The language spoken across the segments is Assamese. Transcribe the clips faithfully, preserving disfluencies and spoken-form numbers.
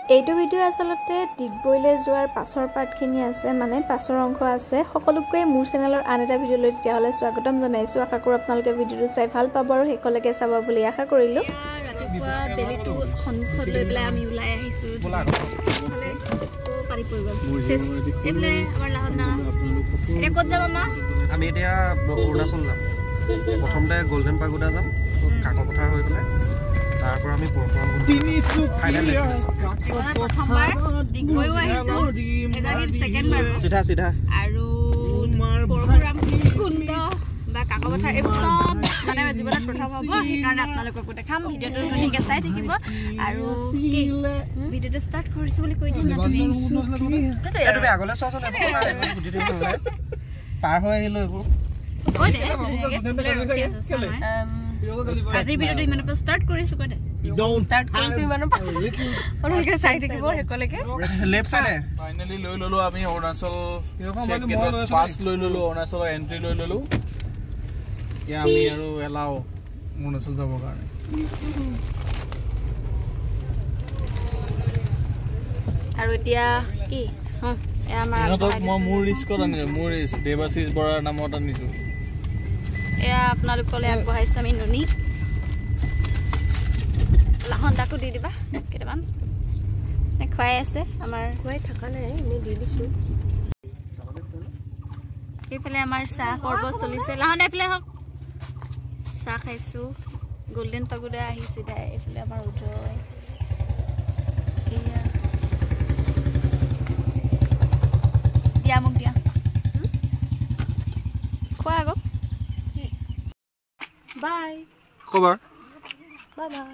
এইটো ভিডিও আসলতে ডিগবৈলে যোৱাৰ পাছৰ পাৰ্টখিনি আছে মানে পাছৰ অংশ আছে সকলোকৈ মোৰ চেনেলৰ আন এটা ভিডিও লৈ তেতিয়াহলে স্বাগতম জনাইছো আশা কৰো আপোনালোকে ভিডিওটো চাই ভাল পাব আৰু হেকলৈকে চাব বুলি আশা কৰিলো ৰাতিপুৱা বেলিটো সন্মুখত লৈ পেলাই আমি ওলাই আহিছো পাৰি পৰি গল এবলে আমাৰ লাহনা এ ক'ত যাব মা আমি এতিয়া অৰুণাচল যাম প্ৰথমতে গোল্ডেন পাগোডা যাম কাকো পথাৰ হৈ পেলাই তারপর আমি পারসুরামকুণ্ড তিনিশু ফাইনাল ডেস্টিনেশন প্রথমবার ডিগবৈ আহিছো এগাগিত সেকেন্ড বার সিধা সিধা আৰু পারসুরামকুণ্ড বা কাকো পথাৰ এই সব মানে জীৱনত প্ৰথম হ'ব সেইকাৰণে আপোনালোকক দেখাম ভিডিওটো ধুনীয়াকৈ চাই থাকিব আৰু কি ভিডিওটো ষ্টাৰ্ট কৰিছো বুলি কৈ দিম না তুমি তুমি আগলৈ চোৱা চোন ভিডিওটো পাৰ হৈ আহিলো এইবোৰ কৈ দে আজিৰ ভিডিওটো ইমান পৰা ষ্টাৰ্ট কৰিছো কৈ দে ষ্টাৰ্ট কৰিছো ইমান পৰা চাই থাকিব হেকলৈকে লেফট সাইডে ফাইনালি লৈ ললো আমি অৰুণাচল পাস লৈ ললো অৰুণাচল এন্ট্ৰি লৈ ললো ইয়া আমি আৰু এলাও অৰুণাচল যাবৰ কাৰণে আৰু এতিয়া কি হ এ আমাৰ মই মোৰ ৰিস্কত আনিছো মোৰ ৰিস্ক দেৱাশিস বৰাৰ নামত আনিছো এয়া আপোনালোকলৈ আগবঢ়াইছো আমি নুনি লাহনটাকো দি দিবা কেইটামান খুৱাই আছে আমাৰ খুৱাই থকা নাই এনেই দি দিছোঁ এইফালে আমাৰ চাহ পৰ্ব চলিছে লাহন এইফালে হওক চাহ খাইছোঁ গোল্ডেন পাগোডা আহিছে দে এইফালে আমাৰ উদয় এয়া দিয়া মোক দিয়া খোৱা আকৌ Bye. খবৰ Bye bye.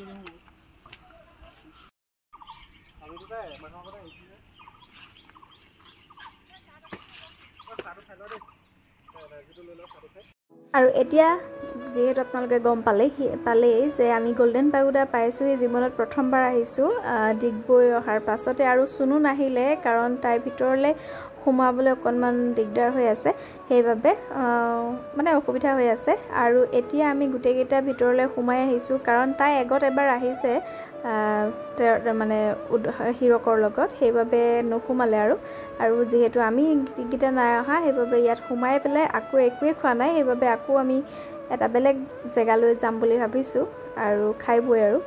আৰু এতিয়া যেহেতু আপোনালোকে গম পালে পালেই যে আমি গোল্ডেন পাগোডা পাইছো এই জীৱনত প্ৰথমবাৰ আহিছো ডিগবৈ অহাৰ পাছতে আৰু সুনু নাহিলে কাৰণ তাই ভিতৰলে সোমাবলৈ অকণমান দিগদাৰ হৈ আছে সেইবাবে মানে অসুবিধা হৈ আছে আৰু এতিয়া আমি গোটেইকেইটা ভিতৰলৈ সোমাই আহিছোঁ কাৰণ তাই আগত এবাৰ আহিছে মানে হিৰকৰ লগত সেইবাবে নোসোমালে আৰু আৰু যিহেতু আমি গীতা নাই অহা সেইবাবে ইয়াত সোমাই পেলাই আকৌ একোৱে খোৱা নাই সেইবাবে আকৌ আমি এটা বেলেগ জেগালৈ যাম বুলি ভাবিছোঁ আৰু খাই বৈ আৰু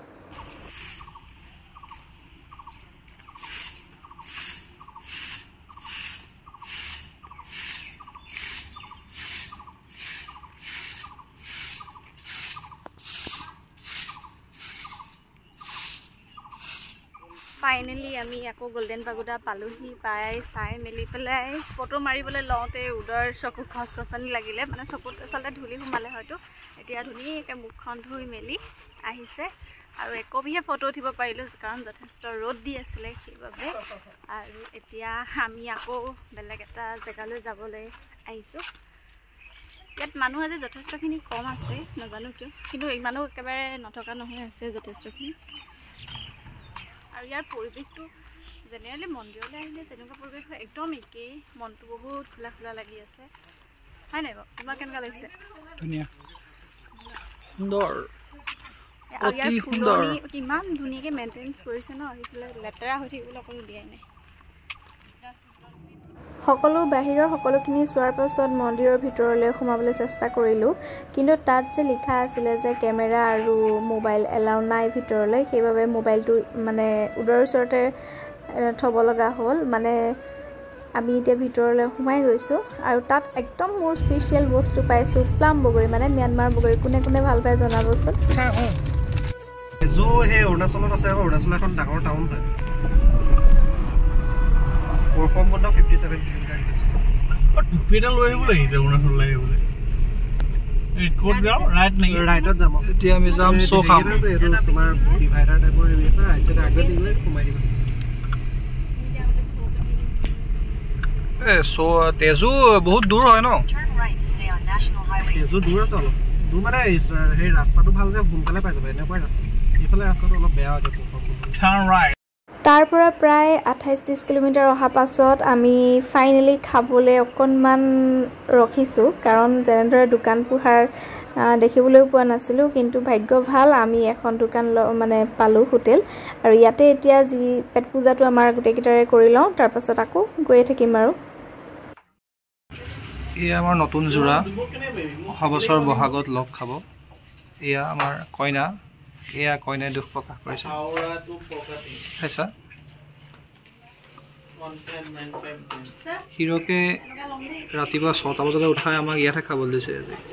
ফাইনেলি আমি আকৌ গোল্ডেন পাগোডা পালোহি পাই চাই মেলি পেলাই ফটো মাৰিবলৈ লওঁতে উদয়ৰ চকু খচ খচনি লাগিলে মানে চকুত আচলতে ধূলি সোমালে হয়তো এতিয়া ধুনীয়াকৈ মুখখন ধুই মেলি আহিছে আৰু একবিহে ফটো উঠিব পাৰিলোঁ কাৰণ যথেষ্ট ৰ'দ দি আছিলে সেইবাবে আৰু এতিয়া আমি আকৌ বেলেগ এটা জেগালৈ যাবলৈ আহিছোঁ ইয়াত মানুহ আজি যথেষ্টখিনি কম আছে নাজানো কিয় কিন্তু ইমানো একেবাৰে নথকা নহয় আছে যথেষ্টখিনি আৰু ইয়াৰ পৰিৱেশটো জেনেৰেলি মন্দিৰলৈ আহিলে যেনেকুৱা পৰিৱেশ হয় একদম একেই মনটো বহুত খোলা খোলা লাগি আছে হয় নাই বাৰু তোমাৰ কেনেকুৱা লাগিছে ধুনীয়া সুন্দৰ আৰু ইয়াৰ ফুলনি কিমান ধুনীয়াকৈ মেইনটেইন কৰিছে ন সেইফালে লেতেৰা হৈ থাকিবলৈ অকণো দিয়াই নাই সকলো বাহিৰৰ সকলোখিনি চোৱাৰ পাছত মন্দিৰৰ ভিতৰলৈ সোমাবলৈ চেষ্টা কৰিলোঁ কিন্তু তাত যে লিখা আছিলে যে কেমেৰা আৰু মোবাইল এলাউ নাই ভিতৰলৈ সেইবাবে মোবাইলটো মানে উদয়ৰ ওচৰতে থ'ব লগা হ'ল মানে আমি এতিয়া ভিতৰলৈ সোমাই গৈছোঁ আৰু তাত একদম মোৰ স্পেচিয়েল বস্তু পাইছোঁ প্লাম বগৰী মানে ম্যানমাৰ বগৰী কোনে কোনে ভাল পায় জনাবচোন জো হে অৰুণাচলত আছে অৰুণাচল এখন ডাঙৰ টাউন হয় পাৰসুৰামকুণ্ড সত্তৰ কিলোমিটাৰ আছে অ টুপিটা লৈ আহিব লাগিব অৰুণাচল লাগে বোলে এই কোড যাও ৰাইট নাই ৰাইটত যাম এতিয়া আমি যাম সো খাম এইটো তোমাৰ ডিভাইডাৰ টাইপৰ হেৰি আছে ৰাইট সাইডে আগত দিলে সোমাই দিবা এ সো তেজু বহুত দূৰ হয় ন তেজু দূৰ আছে অলপ দূৰ মানে সেই ৰাস্তাটো ভাল যে সোনকালে পাই যাবা এনেকুৱাই ৰাস্তা এইফালে ৰাস্তাটো অলপ বেয়া হয় টাৰ্ণ ৰাইট তাৰ পৰা প্ৰায় আঠাইছ ত্ৰিছ কিলোমিটাৰ অহা পাছত আমি ফাইনেলি খাবলৈ অকণমান ৰখিছোঁ কাৰণ যেনেদৰে দোকান পোহাৰ দেখিবলৈ পোৱা নাছিলোঁ কিন্তু ভাগ্য ভাল আমি এখন দোকান মানে পালোঁ হোটেল আৰু ইয়াতে এতিয়া যি পেট পূজাটো আমাৰ গোটেইকেইটাৰে কৰি লওঁ তাৰপাছত আকৌ গৈয়ে থাকিম আৰু এয়া আমাৰ নতুন জোৰা অহা বছৰ বহাগত লগ খাব এয়া আমাৰ কইনা এয়া কইনাই দুখ প্ৰকাশ কৰিছে খাইছা হিৰকে ৰাতিপুৱা ছটা বজাতে উঠাই আমাক ইয়াতে খাবলৈ দিছে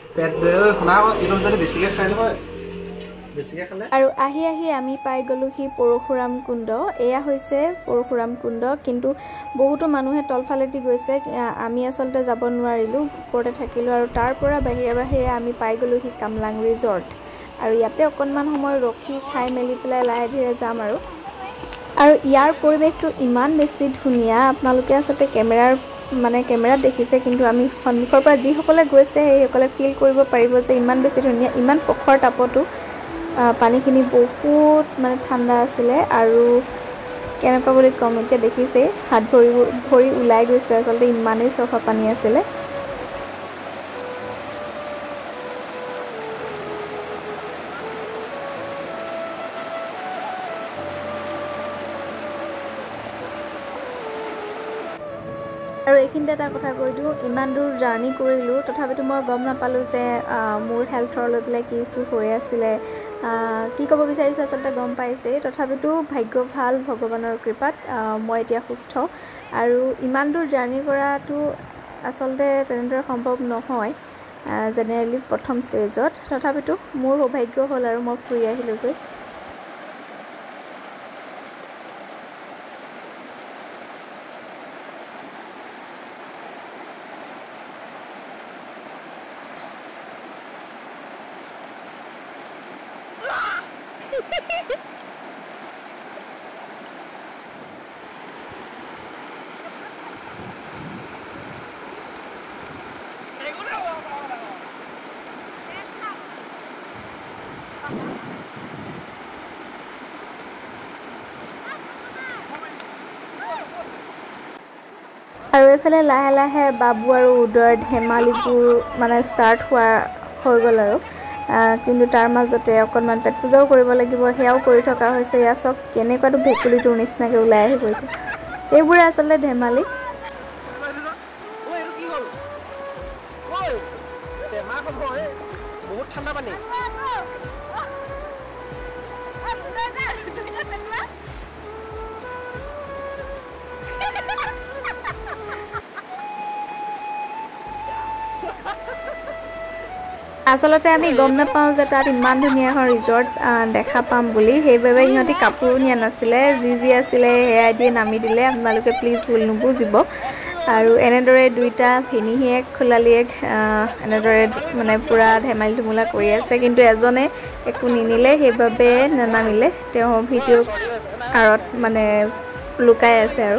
আৰু আহি আহি আমি পাই গ'লোহি পৰশুৰামকুণ্ড এয়া হৈছে পৰশুৰামকুণ্ড কিন্তু বহুতো মানুহে তলফালেদি গৈছে আমি আচলতে যাব নোৱাৰিলোঁ ওপৰতে থাকিলোঁ আৰু তাৰ পৰা বাহিৰে বাহিৰে আমি পাই গ'লোহি কামলাং ৰিজৰ্ট আৰু ইয়াতে অকণমান সময় ৰখি খাই মেলি পেলাই লাহে ধীৰে যাম আৰু আৰু ইয়াৰ পৰিৱেশটো ইমান বেছি ধুনীয়া আপোনালোকে আচলতে কেমেৰাৰ মানে কেমেৰাত দেখিছে কিন্তু আমি সন্মুখৰ পৰা যিসকলে গৈছে সেইসকলে ফিল কৰিব পাৰিব যে ইমান বেছি ধুনীয়া ইমান প্ৰখৰ তাপতো পানীখিনি বহুত মানে ঠাণ্ডা আছিলে আৰু কেনেকুৱা বুলি ক'ম এতিয়া দেখিছেই হাত ভৰি ভৰি ওলাই গৈছে আচলতে ইমানেই চফা পানী আছিলে আৰু এইখিনিতে এটা কথা কৈ দিওঁ ইমান দূৰ জাৰ্ণি কৰিলোঁ তথাপিতো মই গম নাপালোঁ যে মোৰ হেল্থৰ লৈ পেলাই কি ইছ্যু হৈ আছিলে কি ক'ব বিচাৰিছোঁ আচলতে গম পাইছেই তথাপিতো ভাগ্য ভাল ভগৱানৰ কৃপাত মই এতিয়া সুস্থ আৰু ইমান দূৰ জাৰ্ণি কৰাটো আচলতে তেনেদৰে সম্ভৱ নহয় জেনেৰেলি প্ৰথম ষ্টেজত তথাপিতো মোৰ সৌভাগ্য হ'ল আৰু মই ফুৰি আহিলোঁগৈ আৰু এফালে লাহে লাহে বাবু আৰু উদয়ৰ ধেমালিবোৰ মানে ষ্টাৰ্ট হোৱা হৈ গ'ল আৰু কিন্তু তাৰ মাজতে অকণমান পেট পূজাও কৰিব লাগিব সেয়াও কৰি থকা হৈছে এয়া চব কেনেকুৱাটো ভেকুলিটোৰ নিচিনাকৈ ওলাই আহিব এতিয়া এইবোৰে আচলতে ধেমালি বহুত ঠাণ্ডা পানী আচলতে আমি গম নাপাওঁ যে তাত ইমান ধুনীয়া এখন ৰিজৰ্ট দেখা পাম বুলি সেইবাবে ইহঁতি কাপোৰো নিয়া নাছিলে যি যি আছিলে সেয়াই দিয়ে নামি দিলে আপোনালোকে প্লিজ ভুল নুবুজিব আৰু এনেদৰে দুইটা ভিনিহিয়েক খোলালিয়েক এনেদৰে মানে পূৰা ধেমালি ধুমুলা কৰি আছে কিন্তু এজনে একো নিনিলে সেইবাবে নানামিলে তেওঁ ভিডিঅ' আঁৰত মানে লুকাই আছে আৰু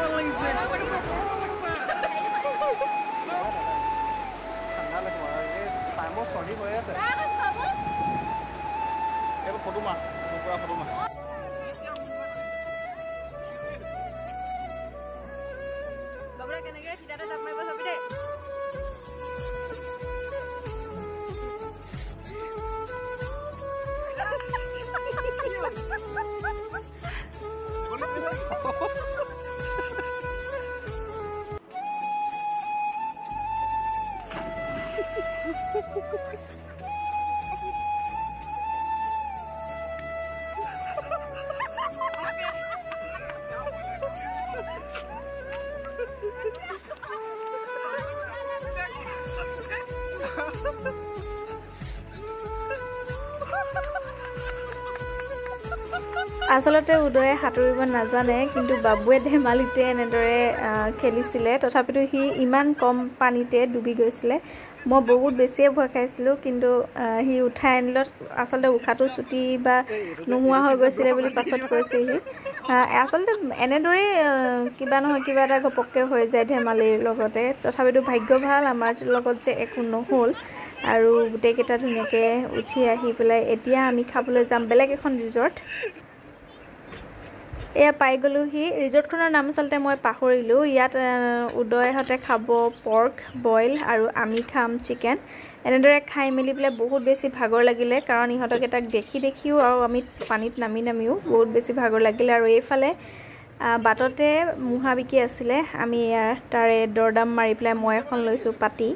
আচলতে উদয়ে সাঁতুৰিব নাজানে কিন্তু বাবুৱে ধেমালিতে এনেদৰে খেলিছিলে তথাপিতো সি ইমান কম পানীতে ডুবি গৈছিলে মই বহুত বেছিয়ে ভয় খাইছিলোঁ কিন্তু সি উঠাই আনিলত আচলতে উশাহটো চুটি বা নোহোৱা হৈ গৈছিলে বুলি পাছত কৈছে সি আচলতে এনেদৰে কিবা নহয় কিবা এটা ঘপককৈ হৈ যায় ধেমালিৰ লগতে তথাপিতো ভাগ্য ভাল আমাৰ লগত যে একো নহ'ল আৰু গোটেইকেইটা ধুনীয়াকৈ উঠি আহি পেলাই এতিয়া আমি খাবলৈ যাম বেলেগ এখন ৰিজৰ্ট এয়া পাই গ'লোহি ৰিজৰ্টখনৰ নাম আচলতে মই পাহৰিলোঁ ইয়াত উদয়হঁতে খাব পৰ্ক বইল আৰু আমি খাম চিকেন এনেদৰে খাই মেলি পেলাই বহুত বেছি ভাগৰ লাগিলে কাৰণ ইহঁতক এটাক দেখি দেখিও আৰু আমি পানীত নামি নামিও বহুত বেছি ভাগৰ লাগিলে আৰু এইফালে বাটতে মুহা বিকি আছিলে আমি ইয়াৰ তাৰে দৰদাম মাৰি পেলাই মই এখন লৈছোঁ পাতি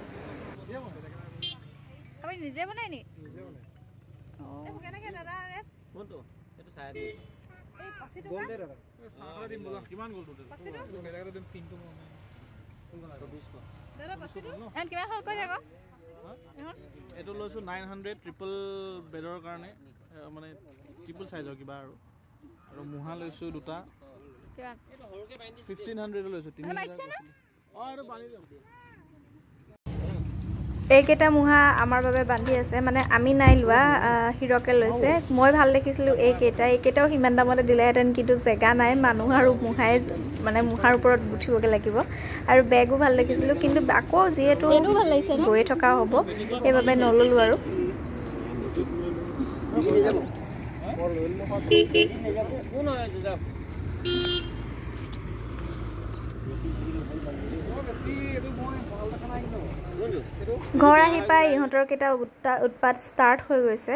আপুনি নিজে বনাই নি কেনেকৈ দাদা কোনটো এইটো চাই দি এই পাঁচি টকা সাতটা দিম বলা কিমান গ'ল টোটেল পাঁচি টকা বেলেগৰ দিম তিনটো চৌবিশ টকা দাদা পাঁচি টকা এন কিমান হ'ল কৈ থাকক এইটো লৈছোঁ নাইন হাণ্ড্ৰেড ট্ৰিপল বেডৰ কাৰণে মানে ট্ৰিপল চাইজৰ কিবা আৰু আৰু মুহা লৈছোঁ দুটা ফিফটিন হাণ্ড্ৰেড লৈছোঁ তিনি অঁ আৰু পানী এইকেইটা মুহা আমাৰ বাবে বান্ধি আছে মানে আমি নাই লোৱা হিৰকে লৈছে মই ভাল দেখিছিলোঁ এইকেইটা এইকেইটাও সিমান দামতে দিলেহেঁতেন কিন্তু জেগা নাই মানুহ আৰু মুহাই মানে মুহাৰ ওপৰত উঠিবগৈ লাগিব আৰু বেগো ভাল দেখিছিলোঁ কিন্তু আকৌ যিহেতু গৈয়ে থকা হ'ব সেইবাবে নল'লোঁ আৰু ঘৰ আহি পাই ইহঁতৰ কেইটা উৎপাত ষ্টাৰ্ট হৈ গৈছে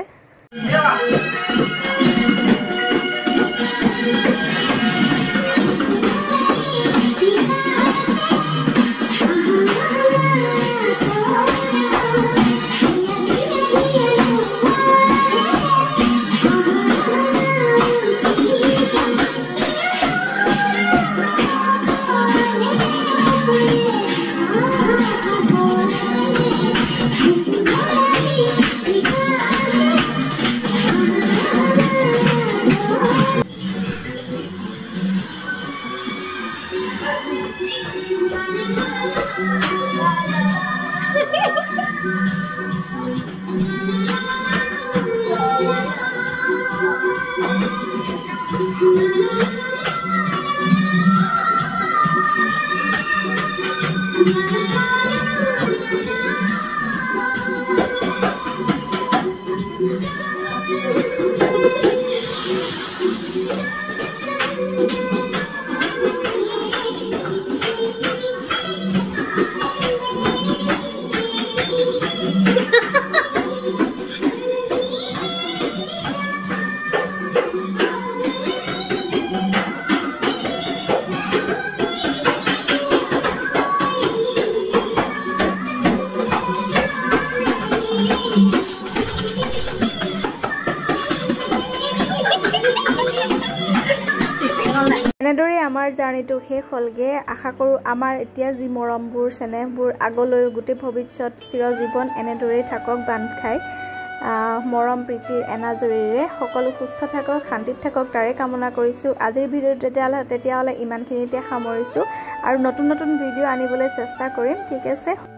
এনেদৰে আমাৰ জাৰ্নিটো শেষ হ'লগে আশা কৰোঁ আমাৰ এতিয়া যি মৰমবোৰ চেনেহবোৰ আগলৈ গোটেই ভৱিষ্যত চিৰজীৱন এনেদৰেই থাকক বান্ধ খাই মৰম প্ৰীতিৰ এনাজৰীৰে সকলো সুস্থ থাকক শান্তিত থাকক তাৰে কামনা কৰিছোঁ আজিৰ ভিডিঅ'টো তেতিয়াহ'লে তেতিয়াহ'লে ইমানখিনিতে সামৰিছোঁ আৰু নতুন নতুন ভিডিঅ' আনিবলৈ চেষ্টা কৰিম ঠিক আছে